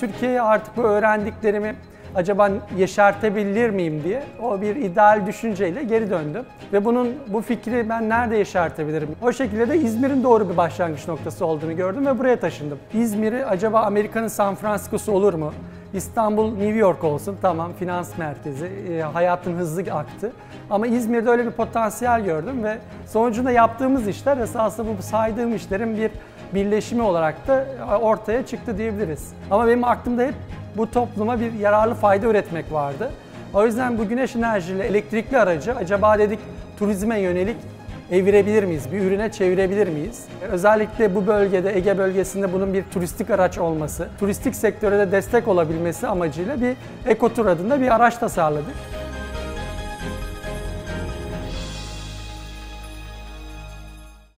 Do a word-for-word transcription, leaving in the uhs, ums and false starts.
Türkiye'ye artık bu öğrendiklerimi acaba yeşertebilir miyim diye o bir ideal düşünceyle geri döndüm. Ve bunun bu fikri ben nerede yeşertebilirim? O şekilde de İzmir'in doğru bir başlangıç noktası olduğunu gördüm ve buraya taşındım. İzmir'i acaba Amerika'nın San Francisco'su olur mu? İstanbul, New York olsun, tamam, finans merkezi, e, hayatın hızlı aktı. Ama İzmir'de öyle bir potansiyel gördüm ve sonucunda yaptığımız işler esasında bu saydığım işlerin bir birleşimi olarak da ortaya çıktı diyebiliriz. Ama benim aklımda hep bu topluma bir yararlı fayda üretmek vardı. O yüzden bu güneş enerjili elektrikli aracı acaba dedik turizme yönelik evirebilir miyiz, bir ürüne çevirebilir miyiz? Özellikle bu bölgede, Ege bölgesinde bunun bir turistik araç olması, turistik sektöre de destek olabilmesi amacıyla bir Ekotur adında bir araç tasarladık.